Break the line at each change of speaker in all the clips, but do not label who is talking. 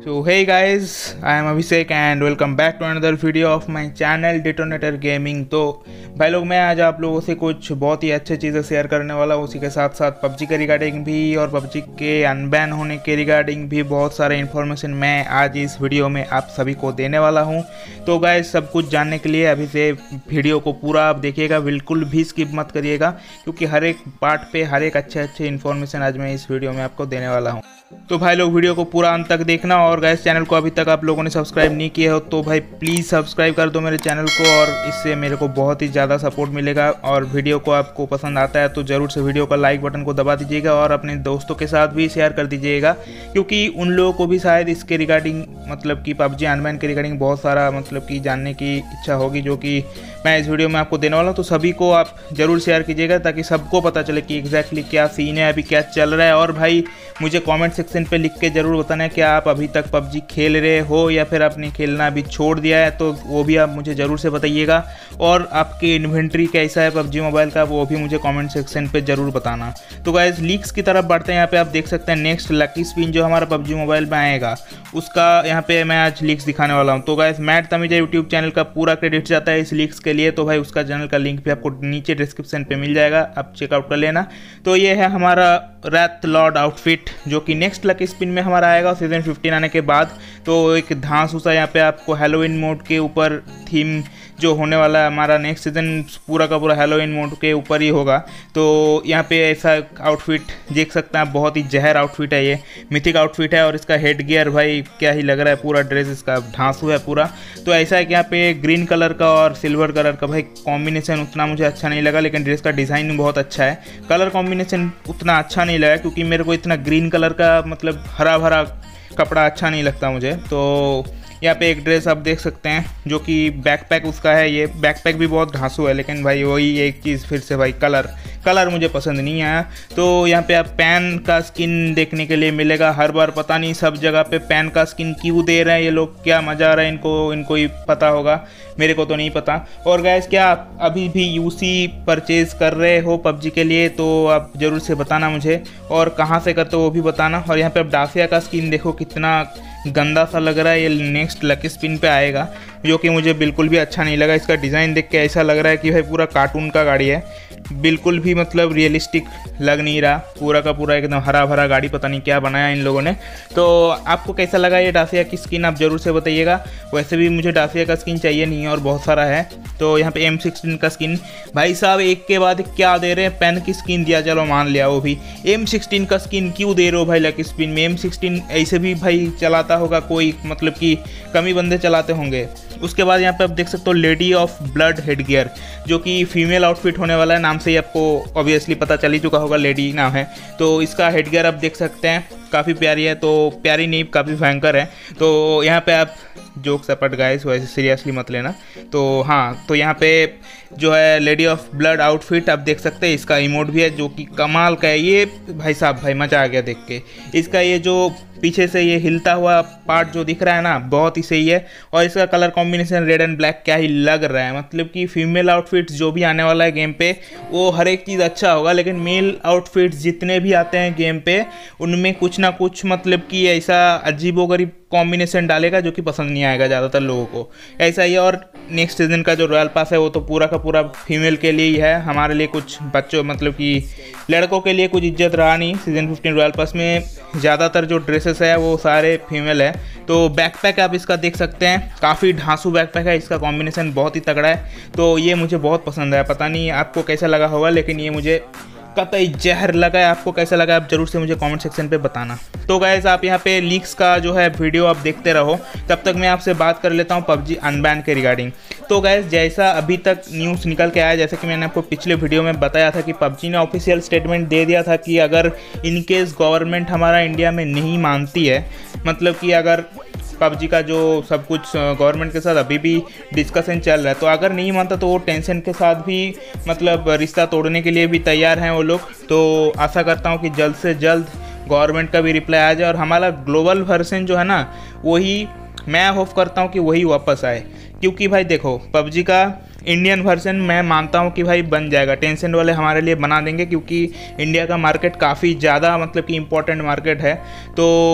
So hey guys, I am Abhishek and welcome back to another video of my channel Detonator Gaming। तो भाई लोग मैं आज आप लोगों से कुछ बहुत ही अच्छी चीज़ें शेयर करने वाला हूँ, उसी के साथ साथ PUBG के रिगार्डिंग भी और PUBG के अनबैन होने के रिगार्डिंग भी बहुत सारे इन्फॉर्मेशन मैं आज इस वीडियो में आप सभी को देने वाला हूँ। तो गाइस सब कुछ जानने के लिए अभी से वीडियो को पूरा आप देखिएगा, बिल्कुल भी स्किप मत करिएगा क्योंकि हर एक पार्ट पे हर एक अच्छे इन्फॉर्मेशन आज मैं इस वीडियो में आपको देने वाला हूँ। तो भाई लोग वीडियो को पूरा अंत तक देखना और गाइस चैनल को अभी तक आप लोगों ने सब्सक्राइब नहीं किया हो तो भाई प्लीज़ सब्सक्राइब कर दो मेरे चैनल को, और इससे मेरे को बहुत ही ज़्यादा सपोर्ट मिलेगा। और वीडियो को आपको पसंद आता है तो ज़रूर से वीडियो का लाइक बटन को दबा दीजिएगा और अपने दोस्तों के साथ भी शेयर कर दीजिएगा क्योंकि उन लोगों को भी शायद इसके रिगार्डिंग मतलब कि PUBG अनबैन के रिगार्डिंग बहुत सारा मतलब कि जानने की इच्छा होगी जो कि मैं इस वीडियो में आपको देने वाला हूँ। तो सभी को आप ज़रूर शेयर कीजिएगा ताकि सबको पता चले कि एग्जैक्टली क्या सीन है, अभी क्या चल रहा है। और भाई मुझे कमेंट सेक्शन पे लिख के ज़रूर बताना है कि आप अभी तक PUBG खेल रहे हो या फिर आपने खेलना अभी छोड़ दिया है, तो वो भी आप मुझे ज़रूर से बताइएगा। और आपके इन्वेंट्री कैसा है PUBG मोबाइल का वो भी मुझे कमेंट सेक्शन पे ज़रूर बताना। तो गाइस लीक्स की तरफ बढ़ते हैं। यहाँ पे आप देख सकते हैं नेक्स्ट लकी स्पिन जो हमारा PUBG मोबाइल में आएगा उसका यहाँ पे मैं आज लीक्स दिखाने वाला हूँ। तो गाइस मैट तमीजा यूट्यूब चैनल का पूरा क्रेडिट जाता है इस लीक्स के लिए, तो भाई उसका चैनल का लिंक भी आपको नीचे डिस्क्रिप्शन पे मिल जाएगा, आप चेकआउट कर लेना। तो ये है हमारा रैथ लॉर्ड आउटफिट जो कि नेक्स्ट लकी स्पिन में हमारा आएगा सीजन 15 आने के बाद। तो एक धांस उसा यहाँ पे आपको हैलोवीन मोड के ऊपर थीम जो होने वाला है हमारा नेक्स्ट सीज़न पूरा का पूरा हैलोवीन मोड के ऊपर ही होगा। तो यहाँ पे ऐसा आउटफिट देख सकते हैं आप, बहुत ही जहर आउटफिट है, ये मिथिक आउटफिट है। और इसका हेड गियर भाई क्या ही लग रहा है, पूरा ड्रेस इसका ढांसू है पूरा। तो ऐसा है कि यहाँ पे ग्रीन कलर का और सिल्वर कलर का भाई कॉम्बिनेशन उतना मुझे अच्छा नहीं लगा, लेकिन ड्रेस का डिज़ाइन बहुत अच्छा है। कलर कॉम्बिनेशन उतना अच्छा नहीं लगा क्योंकि मेरे को इतना ग्रीन कलर का मतलब हरा भरा कपड़ा अच्छा नहीं लगता मुझे। तो यहाँ पे एक ड्रेस आप देख सकते हैं जो कि बैकपैक उसका है, ये बैकपैक भी बहुत ढांसू है, लेकिन भाई वही एक चीज़ फिर से भाई कलर मुझे पसंद नहीं आया। तो यहाँ पे आप पैन का स्किन देखने के लिए मिलेगा हर बार, पता नहीं सब जगह पे पैन का स्किन क्यों दे रहे हैं ये लोग, क्या मज़ा आ रहा है इनको ही पता होगा, मेरे को तो नहीं पता। और गाइस क्या आप अभी भी यूसी परचेज़ कर रहे हो PUBG के लिए तो आप ज़रूर से बताना मुझे, और कहाँ से करते हो वो भी बताना। और यहाँ पे आप डाफिया का स्किन देखो कितना गंदा सा लग रहा है, ये नेक्स्ट लकी स्पिन पे आएगा जो कि मुझे बिल्कुल भी अच्छा नहीं लगा। इसका डिज़ाइन देख के ऐसा लग रहा है कि भाई पूरा कार्टून का गाड़ी है, बिल्कुल भी मतलब रियलिस्टिक लग नहीं रहा, पूरा का पूरा एकदम हरा भरा गाड़ी, पता नहीं क्या बनाया इन लोगों ने। तो आपको कैसा लगा ये डाफिया की स्किन आप ज़रूर से बताइएगा। वैसे भी मुझे डाफिया का स्किन चाहिए नहीं है और बहुत सारा है। तो यहाँ पे M16 का स्किन भाई साहब एक के बाद क्या दे रहे हैं, पेन की स्किन दिया चलो मान लिया, वो भी M16 का स्किन क्यों दे रहे हो भाई लकी स्पिन में। M16 ऐसे भी भाई चलाता होगा कोई, मतलब कि कम ही बंदे चलाते होंगे। उसके बाद यहाँ पे आप देख सकते हो lady of blood head gear जो कि फीमेल आउटफिट होने वाला है, नाम से ही आपको ऑब्वियसली पता चल ही चुका होगा, लेडी नाम है। तो इसका हेड गियर आप देख सकते हैं काफ़ी प्यारी है, तो प्यारी नहीं काफ़ी भयंकर है। तो यहाँ पे आप जोक सपट गाइस वैसे सीरियसली मत लेना। तो हाँ, तो यहाँ पे जो है लेडी ऑफ ब्लड आउटफिट आप देख सकते हैं, इसका इमोट भी है जो कि कमाल का है। ये भाई साहब भाई मज़ा आ गया देख के, इसका ये जो पीछे से ये हिलता हुआ पार्ट जो दिख रहा है ना बहुत ही सही है। और इसका colour combination red and black क्या ही लग रहा है, मतलब कि फीमेल आउटफिट्स जो भी आने वाला है गेम पे वो हर एक चीज़ अच्छा होगा, लेकिन मेल आउटफिट्स जितने भी आते हैं गेम पे उनमें कुछ ना कुछ मतलब कि ऐसा अजीबोगरीब कॉम्बिनेशन डालेगा जो कि पसंद नहीं आएगा ज़्यादातर लोगों को, ऐसा ही है। और नेक्स्ट सीजन का जो रॉयल पास है वो तो पूरा का पूरा फीमेल के लिए ही है, हमारे लिए कुछ बच्चों मतलब कि लड़कों के लिए कुछ इज्जत रहा नहीं। सीजन 15 रॉयल पास में ज़्यादातर जो ड्रेसेस है वो सारे फीमेल है। तो बैकपैक आप इसका देख सकते हैं, काफ़ी ढांसू बैकपैक है, इसका कॉम्बिनेशन बहुत ही तगड़ा है। तो ये मुझे बहुत पसंद है, पता नहीं आपको कैसा लगा होगा, लेकिन ये मुझे कतई जहर लगा है। आपको कैसा लगा आप जरूर से मुझे कमेंट सेक्शन पे बताना। तो गाइस आप यहाँ पे लीक्स का जो है वीडियो आप देखते रहो, तब तक मैं आपसे बात कर लेता हूँ PUBG अनबैन के रिगार्डिंग। तो गाइस जैसा अभी तक न्यूज़ निकल के आया, जैसे कि मैंने आपको पिछले वीडियो में बताया था कि PUBG ने ऑफिशियल स्टेटमेंट दे दिया था कि अगर इनकेस गवर्नमेंट हमारा इंडिया में नहीं मानती है, मतलब कि अगर PUBG का जो सब कुछ गवर्नमेंट के साथ अभी भी डिस्कशन चल रहा है, तो अगर नहीं मानता तो वो टेंशन के साथ भी मतलब रिश्ता तोड़ने के लिए भी तैयार हैं वो लोग। तो आशा करता हूँ कि जल्द से जल्द गवर्नमेंट का भी रिप्लाई आ जाए और हमारा ग्लोबल वर्जन जो है ना वही, मैं होप करता हूँ कि वही वापस आए। क्योंकि भाई देखो PUBG का इंडियन वर्जन मैं मानता हूँ कि भाई बन जाएगा, टेंशन वाले हमारे लिए बना देंगे क्योंकि इंडिया का मार्केट काफ़ी ज़्यादा मतलब कि इम्पोर्टेंट मार्केट है। तो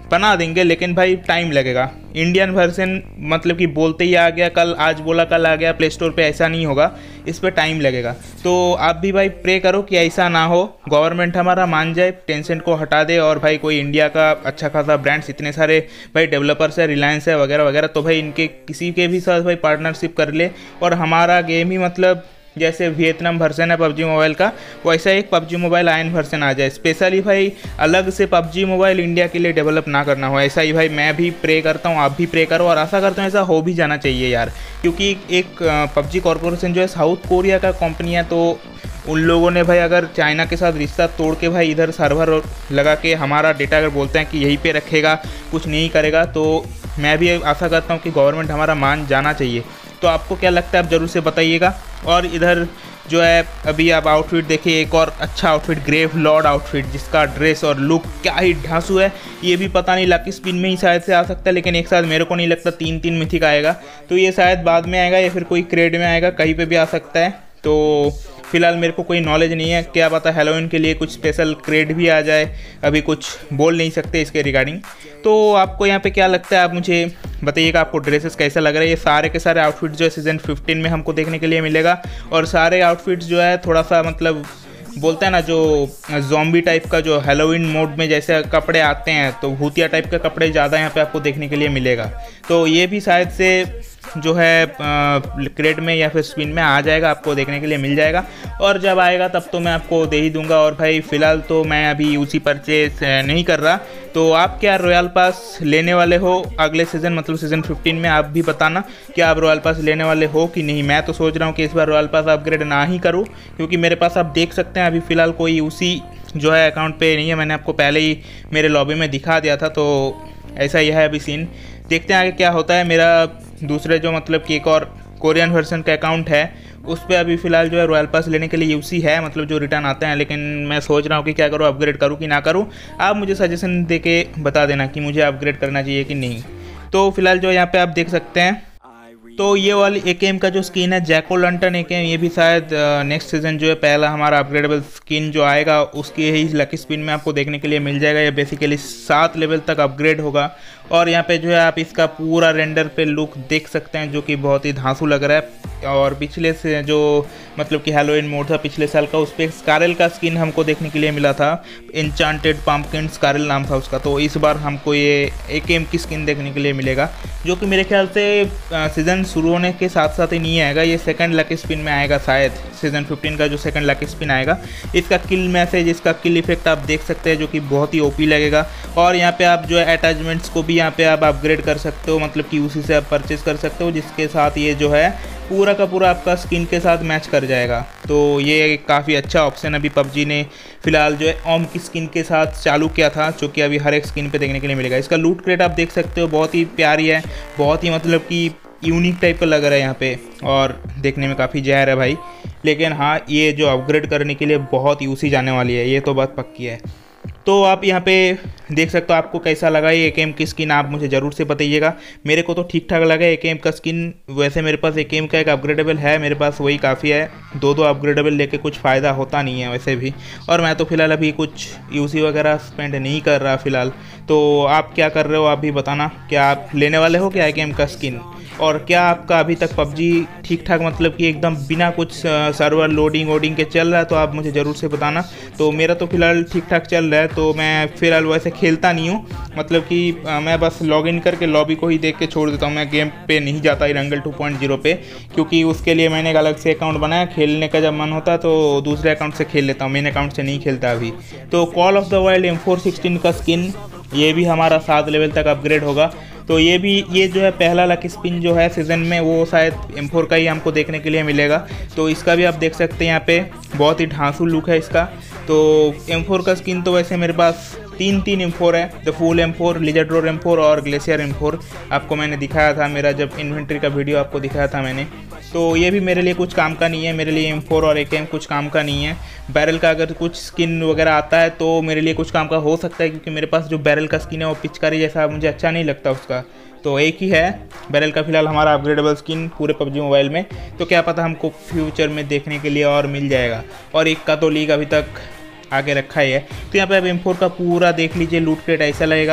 बना देंगे, लेकिन भाई टाइम लगेगा। इंडियन वर्जन मतलब कि बोलते ही आ गया, कल आज बोला कल आ गया प्ले स्टोर पे, ऐसा नहीं होगा, इस पर टाइम लगेगा। तो आप भी भाई प्रे करो कि ऐसा ना हो, गवर्नमेंट हमारा मान जाए, टेंशन को हटा दे, और भाई कोई इंडिया का अच्छा खासा ब्रांड्स, इतने सारे भाई डेवलपर्स है, रिलायंस है वगैरह वगैरह, तो भाई इनके किसी के भी साथ भाई पार्टनरशिप कर ले, और हमारा गेम ही मतलब जैसे वियतनाम वर्जन है पबजी मोबाइल का, वैसा एक पबजी मोबाइल आयन वर्जन आ जाए। स्पेशली भाई अलग से पबजी मोबाइल इंडिया के लिए डेवलप ना करना हो, ऐसा ही भाई मैं भी प्रे करता हूँ, आप भी प्रे करो, और आशा करता हूँ ऐसा हो भी जाना चाहिए यार। क्योंकि एक पबजी कॉरपोरेशन जो है साउथ कोरिया का कंपनी है, तो उन लोगों ने भाई अगर चाइना के साथ रिश्ता तोड़ के भाई इधर सर्वर लगा के हमारा डेटा अगर बोलते हैं कि यहीं पे रखेगा, कुछ नहीं करेगा, तो मैं भी आशा करता हूँ कि गवर्नमेंट हमारा मान जाना चाहिए। तो आपको क्या लगता है आप ज़रूर से बताइएगा। और इधर जो है अभी आप आउटफिट देखिए, एक और अच्छा आउटफिट, ग्रेव लॉर्ड आउटफिट, जिसका ड्रेस और लुक क्या ही ढांसू है। ये भी पता नहीं लकी स्पिन में ही शायद से आ सकता है, लेकिन एक साथ मेरे को नहीं लगता 3 मिथिक आएगा, तो ये शायद बाद में आएगा या फिर कोई क्रेड में आएगा, कहीं पे भी आ सकता है। तो फिलहाल मेरे को कोई नॉलेज नहीं है, क्या पता हैलोवीन के लिए कुछ स्पेशल क्रेड भी आ जाए, अभी कुछ बोल नहीं सकते इसके रिगार्डिंग। तो आपको यहाँ पे क्या लगता है आप मुझे बताइएगा, आपको ड्रेसेस कैसा लग रहा है। ये सारे के सारे आउटफिट्स जो है सीज़न 15 में हमको देखने के लिए मिलेगा, और सारे आउटफिट्स जो है थोड़ा सा मतलब बोलते हैं ना, जो ज़ॉम्बी टाइप का, जो हैलोवीन मोड में जैसे कपड़े आते हैं, तो भूतिया टाइप के कपड़े ज़्यादा यहाँ पे आपको देखने के लिए मिलेगा। तो ये भी शायद से जो है क्रेड में या फिर स्पिन में आ जाएगा, आपको देखने के लिए मिल जाएगा, और जब आएगा तब तो मैं आपको दे ही दूंगा। और भाई फ़िलहाल तो मैं अभी यूसी परचेज नहीं कर रहा। तो आप क्या रॉयल पास लेने वाले हो अगले सीज़न, मतलब सीज़न 15 में? आप भी बताना कि आप रॉयल पास लेने वाले हो कि नहीं। मैं तो सोच रहा हूँ कि इस बार रॉयल पास अपग्रेड ना ही करूँ, क्योंकि मेरे पास आप देख सकते हैं अभी फ़िलहाल कोई यूसी जो है अकाउंट पे नहीं है। मैंने आपको पहले ही मेरे लॉबी में दिखा दिया था, तो ऐसा ही है अभी सीन। देखते हैं आगे क्या होता है। मेरा दूसरे जो मतलब कि एक और कोरियन वर्जन का अकाउंट है, उस पर अभी फ़िलहाल जो है रॉयल पास लेने के लिए यूसी है, मतलब जो रिटर्न आते हैं, लेकिन मैं सोच रहा हूँ कि क्या करूँ, अपग्रेड करूँ कि ना करूँ। आप मुझे सजेशन दे के बता देना कि मुझे अपग्रेड करना चाहिए कि नहीं। तो फिलहाल जो यहाँ पे आप देख सकते हैं, तो ये वाली एकेएम का जो स्किन है जैको लंटन एकेएम, ये भी शायद नेक्स्ट सीज़न जो है पहला हमारा अपग्रेडेबल स्किन जो आएगा उसकी ही लकी स्पिन में आपको देखने के लिए मिल जाएगा। ये बेसिकली 7 लेवल तक अपग्रेड होगा, और यहाँ पे जो है आप इसका पूरा रेंडर पे लुक देख सकते हैं, जो कि बहुत ही धांसू लग रहा है। और पिछले से जो मतलब कि हैलोवीन मोड था पिछले साल का, उस पर स्कारल का स्किन हमको देखने के लिए मिला था, एन्चांटेड पम्पकिन स्कारल नाम था उसका। तो इस बार हमको ये एकेएम की स्किन देखने के लिए मिलेगा, जो कि मेरे ख्याल से सीज़न शुरू होने के साथ साथ ही नहीं आएगा, ये सेकंड लकी स्पिन में आएगा शायद। सीज़न 15 का जो सेकंड लकी स्पिन आएगा, इसका किल मैसेज, इसका किल इफेक्ट आप देख सकते हैं, जो कि बहुत ही ओपी लगेगा। और यहाँ पे आप जो है अटैचमेंट्स को भी यहाँ पे आप अपग्रेड कर सकते हो, मतलब कि उसी से आप परचेज कर सकते हो, जिसके साथ ये जो है पूरा का पूरा आपका स्किन के साथ मैच कर जाएगा। तो ये काफ़ी अच्छा ऑप्शन अभी पबजी ने फिलहाल जो है ओम की स्किन के साथ चालू किया था, जो कि अभी हर एक स्किन पे देखने के लिए मिलेगा। इसका लूट क्रेट आप देख सकते हो, बहुत ही प्यारी है, बहुत ही मतलब कि यूनिक टाइप का लग रहा है यहाँ पे, और देखने में काफ़ी जहर है भाई। लेकिन हाँ, ये जो अपग्रेड करने के लिए बहुत यूसी जाने वाली है, ये तो बात पक्की है। तो आप यहाँ पे देख सकते हो, आपको कैसा लगा ये एकेएम की स्किन, आप मुझे ज़रूर से बताइएगा। मेरे को तो ठीक ठाक लगा एकेएम का स्किन। वैसे मेरे पास एकेएम का एक अपग्रेडेबल है, मेरे पास वही काफ़ी है, दो अपग्रेडेबल लेके कुछ फ़ायदा होता नहीं है वैसे भी। और मैं तो फिलहाल अभी कुछ यूसी वगैरह स्पेंड नहीं कर रहा फ़िलहाल। तो आप क्या कर रहे हो, आप भी बताना, क्या आप लेने वाले हो क्या एकेएम का स्किन? और क्या आपका अभी तक पबजी ठीक ठाक मतलब कि एकदम बिना कुछ सर्वर लोडिंग वोडिंग के चल रहा है? तो आप मुझे ज़रूर से बताना। तो मेरा तो फिलहाल ठीक ठाक चल रहा है, तो मैं फिलहाल वैसे खेलता नहीं हूँ, मतलब कि मैं बस लॉगिन करके लॉबी को ही देख के छोड़ देता हूँ। मैं गेम पे नहीं जाता रंगल 2.0 पे, क्योंकि उसके लिए मैंने एक अलग से अकाउंट बनाया। खेलने का जब मन होता है तो दूसरे अकाउंट से खेल लेता हूँ, मेन अकाउंट से नहीं खेलता अभी। तो call of the wild M416 का स्किन, ये भी हमारा 7 लेवल तक अपग्रेड होगा। तो ये भी, ये जो है पहला लकी स्पिन जो है सीज़न में, वो शायद M4 का ही हमको देखने के लिए मिलेगा। तो इसका भी आप देख सकते हैं यहाँ पे, बहुत ही ढांसू लुक है इसका। तो M4 का स्किन तो वैसे मेरे पास तीन M4 है, the fool M4, lizard roar M4 और ग्लेशियर M4। आपको मैंने दिखाया था, मेरा जब इन्वेंट्री का वीडियो आपको दिखाया था मैंने। तो ये भी मेरे लिए कुछ काम का नहीं है, मेरे लिए M4 और एकेएम कुछ काम का नहीं है। बैरल का अगर कुछ स्किन वगैरह आता है तो मेरे लिए कुछ काम का हो सकता है, क्योंकि मेरे पास जो बैरल का स्किन है वो पिचकारी जैसा मुझे अच्छा नहीं लगता उसका। तो एक ही है बैरल का फिलहाल हमारा अपग्रेडेबल स्किन पूरे पबजी मोबाइल में। तो क्या पता हमको फ्यूचर में देखने के लिए और मिल जाएगा। और एक का तो लीग अभी तक आगे रखा ही है। तो यहाँ पे अब M4 का पूरा देख लीजिए, लूट क्रेट ऐसा लगेगा।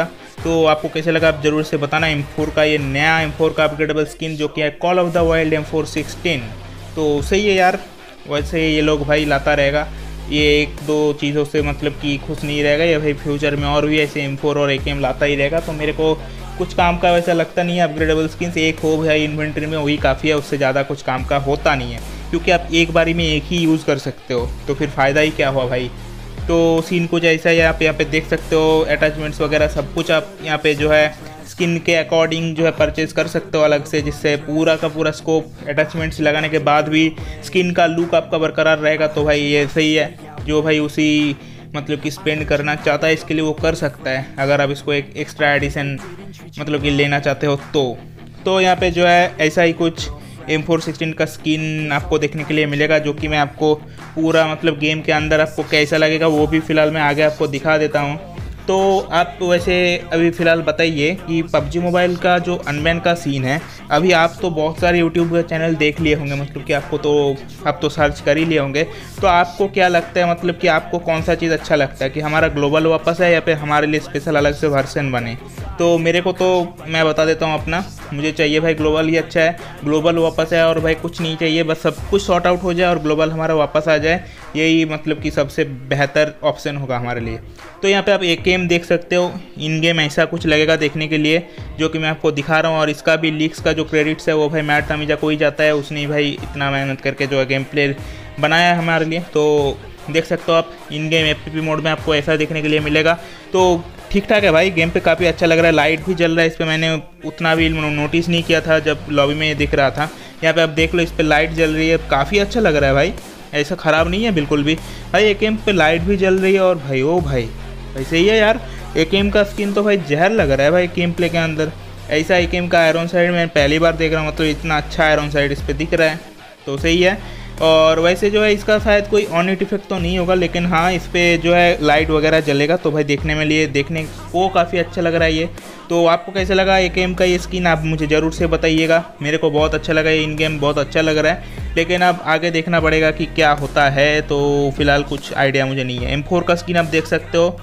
तो आपको कैसे लगा आप ज़रूर से बताना। M4 का ये नया M4 का अपग्रेडेबल स्किन जो कि है call of the wild M416, तो सही है यार। वैसे ये लोग भाई लाता रहेगा, ये एक दो चीज़ों से मतलब कि खुश नहीं रहेगा ये भाई, फ्यूचर में और भी ऐसे M4 और AKM लाता ही रहेगा। तो मेरे को कुछ काम का वैसा लगता नहीं है अपग्रेडेबल स्किन से, एक हो भाई इन्वेंट्री में वही काफ़ी है, उससे ज़्यादा कुछ काम का होता नहीं है, क्योंकि आप एक बारी में एक ही यूज़ कर सकते हो, तो फिर फ़ायदा ही क्या हुआ भाई। तो सीन कुछ ऐसा है, आप यहाँ पे देख सकते हो अटैचमेंट्स वगैरह सब कुछ आप यहाँ पे जो है स्किन के अकॉर्डिंग जो है परचेज कर सकते हो अलग से, जिससे पूरा का पूरा स्कोप अटैचमेंट्स लगाने के बाद भी स्किन का लुक आपका बरकरार रहेगा। तो भाई ये सही है, जो भाई उसी मतलब कि स्पेंड करना चाहता है इसके लिए वो कर सकता है, अगर आप इसको एक एक्स्ट्रा एडिशन मतलब कि लेना चाहते हो तो यहाँ पे जो है ऐसा ही कुछ M416 का स्किन आपको देखने के लिए मिलेगा, जो कि मैं आपको पूरा मतलब गेम के अंदर आपको कैसा लगेगा वो भी फ़िलहाल मैं आगे आपको दिखा देता हूँ। तो आप वैसे अभी फ़िलहाल बताइए कि PUBG मोबाइल का जो अनबैन का सीन है, अभी आप तो बहुत सारे यूट्यूब चैनल देख लिए होंगे, मतलब कि आप तो सर्च कर ही लिए होंगे, तो आपको क्या लगता है मतलब कि आपको कौन सा चीज़ अच्छा लगता है कि हमारा ग्लोबल वापस है या फिर हमारे लिए स्पेशल अलग से वर्जन बने। तो मेरे को तो मैं बता देता हूँ अपना, मुझे चाहिए भाई ग्लोबल ही अच्छा है, ग्लोबल वापस है और भाई कुछ नहीं चाहिए, बस सब कुछ सॉर्ट आउट हो जाए और ग्लोबल हमारा वापस आ जाए, यही मतलब कि सबसे बेहतर ऑप्शन होगा हमारे लिए। तो यहाँ पे आप AKM देख सकते हो, इन गेम ऐसा कुछ लगेगा देखने के लिए, जो कि मैं आपको दिखा रहा हूँ, और इसका भी लीक्स का जो क्रेडिट्स है वो भाई मैट तमीजा को ही जाता है, उसने भाई इतना मेहनत करके जो है गेम प्ले बनाया है हमारे लिए। तो देख सकते हो आप इन गेम FPP मोड में आपको ऐसा देखने के लिए मिलेगा। तो ठीक ठाक है भाई, गेम पे काफ़ी अच्छा लग रहा है, लाइट भी जल रहा है इस पर, मैंने उतना भी नोटिस नहीं किया था जब लॉबी में दिख रहा था। यहाँ पे आप देख लो इस पर लाइट जल रही है, काफ़ी अच्छा लग रहा है भाई, ऐसा ख़राब नहीं है बिल्कुल भी भाई। AKM पे लाइट भी जल रही है और भाई ओ भाई वैसे ही है यार, AKM का स्किन तो भाई जहर लग रहा है भाई गेम प्ले के अंदर। ऐसा AKM का आयरन साइड मैं पहली बार देख रहा हूँ, मतलब इतना अच्छा आयरन साइड इस पर दिख रहा है, तो सही है। और वैसे जो है इसका शायद कोई ऑन इट इफेक्ट तो नहीं होगा, लेकिन हाँ इस पर जो है लाइट वगैरह जलेगा, तो भाई देखने को काफ़ी अच्छा लग रहा है ये। तो आपको कैसा लगा AKM का ये स्किन, आप मुझे ज़रूर से बताइएगा। मेरे को बहुत अच्छा लगा, ये इन गेम बहुत अच्छा लग रहा है, लेकिन अब आगे देखना पड़ेगा कि क्या होता है, तो फिलहाल कुछ आइडिया मुझे नहीं है। M4 का स्किन आप देख सकते हो,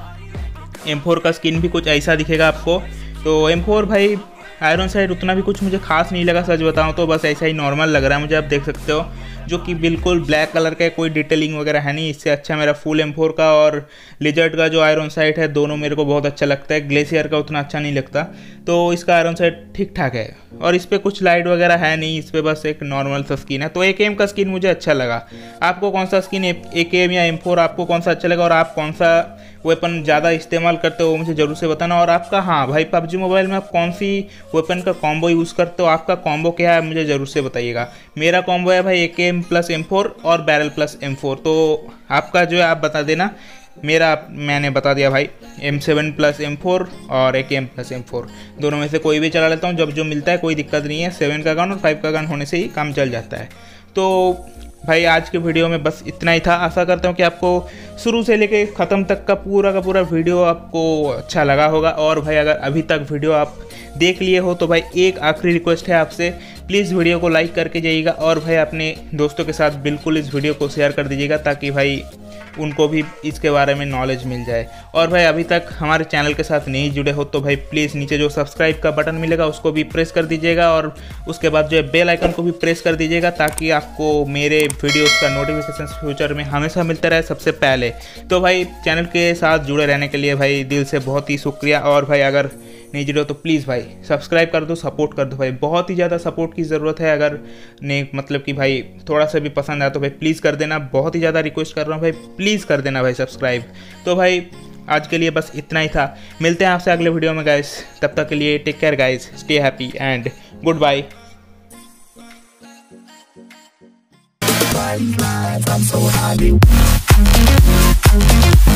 M4 का स्किन भी कुछ ऐसा दिखेगा आपको। तो M4 भाई आयरन साइड उतना भी कुछ मुझे खास नहीं लगा, सच बताऊं तो बस ऐसा ही नॉर्मल लग रहा है मुझे, आप देख सकते हो, जो कि बिल्कुल ब्लैक कलर का है, कोई डिटेलिंग वगैरह है नहीं। इससे अच्छा मेरा फुल M4 का और लिजर्ड का जो आयरन साइड है, दोनों मेरे को बहुत अच्छा लगता है। ग्लेशियर का उतना अच्छा नहीं लगता, तो इसका आयरन साइड ठीक ठाक है, और इस पर कुछ लाइट वगैरह है नहीं, इस पर बस एक नॉर्मल सा स्किन है। तो AKM का स्किन मुझे अच्छा लगा। आपको कौन सा स्किन AKM या M4 आपको कौन सा अच्छा लगा, और आप कौन सा वेपन ज़्यादा इस्तेमाल करते हो मुझे ज़रूर से बताना। और आपका हाँ भाई PUBG मोबाइल में आप कौन सी वेपन का कॉम्बो यूज़ करते हो, आपका कॉम्बो क्या है मुझे ज़रूर से बताइएगा। मेरा कॉम्बो है भाई AKM प्लस M4 और बैरल प्लस M4, तो आपका जो है आप बता देना। मेरा मैंने बता दिया भाई M7 प्लस M4 और AKM प्लस M4, दोनों में से कोई भी चला लेता हूँ जब जो मिलता है, कोई दिक्कत नहीं है। 7 का गन और 5 का गन होने से ही काम चल जाता है। तो भाई आज के वीडियो में बस इतना ही था। आशा करता हूँ कि आपको शुरू से लेके ख़त्म तक का पूरा वीडियो आपको अच्छा लगा होगा। और भाई अगर अभी तक वीडियो आप देख लिए हो तो भाई एक आखिरी रिक्वेस्ट है आपसे, प्लीज़ वीडियो को लाइक करके जाइएगा, और भाई अपने दोस्तों के साथ बिल्कुल इस वीडियो को शेयर कर दीजिएगा, ताकि भाई उनको भी इसके बारे में नॉलेज मिल जाए। और भाई अभी तक हमारे चैनल के साथ नहीं जुड़े हो तो भाई प्लीज़ नीचे जो सब्सक्राइब का बटन मिलेगा उसको भी प्रेस कर दीजिएगा, और उसके बाद जो है बेल आइकन को भी प्रेस कर दीजिएगा, ताकि आपको मेरे वीडियोस का नोटिफिकेशन फ्यूचर में हमेशा मिलता रहे सबसे पहले। तो भाई चैनल के साथ जुड़े रहने के लिए भाई दिल से बहुत ही शुक्रिया। और भाई अगर नहीं जुड़े हो तो प्लीज़ भाई सब्सक्राइब कर दो, सपोर्ट कर दो भाई, बहुत ही ज़्यादा सपोर्ट की ज़रूरत है। अगर नहीं मतलब कि भाई थोड़ा सा भी पसंद आया तो भाई प्लीज़ कर देना, बहुत ही ज़्यादा रिक्वेस्ट कर रहा हूँ भाई, प्लीज़ कर देना भाई सब्सक्राइब। तो भाई आज के लिए बस इतना ही था, मिलते हैं आपसे अगले वीडियो में गाइस, तब तक के लिए take care guys, stay happy and good bye. I'm so happy.